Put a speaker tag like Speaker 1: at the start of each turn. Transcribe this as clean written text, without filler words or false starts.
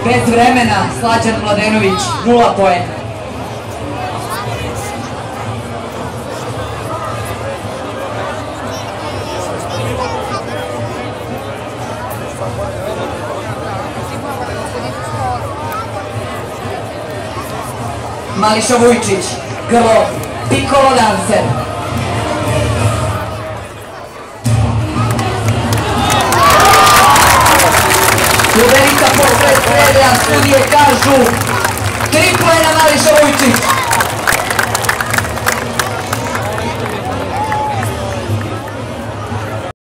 Speaker 1: Bez vremena Slađan Mladenović, 0 poena. Mališa Vujčić, Grlo, Pikolo dancer. Ljubenica posle strelja, sudije kažu 3 poena Mališa Vujčić.